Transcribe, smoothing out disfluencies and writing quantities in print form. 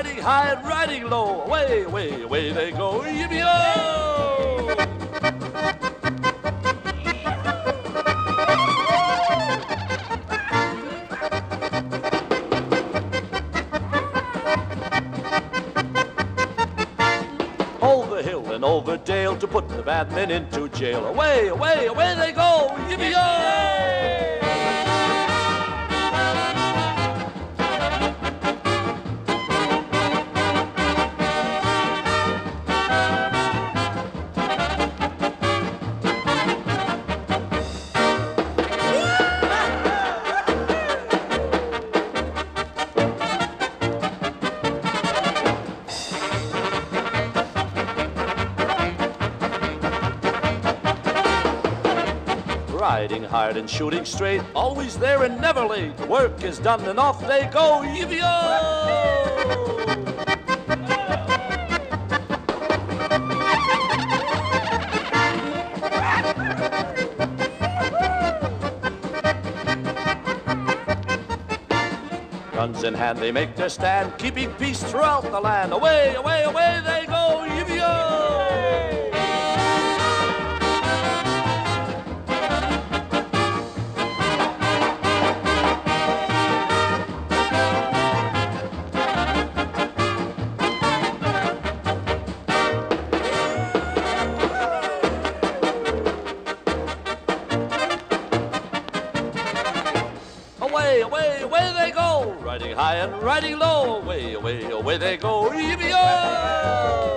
riding high and riding low. Away, away, away they go. Yippee-oh! Over hill and over dale to put the bad men into jail. Away, away, away they go. Yippee-oh! Riding hard and shooting straight, always there and never late. Work is done and off they go. Yippee-oh! Guns in hand they make their stand, keeping peace throughout the land. Away, away, away they go. Yippee-oh! Away, away, away they go, riding high and riding low. Away, away, away they go. Yippee-oh!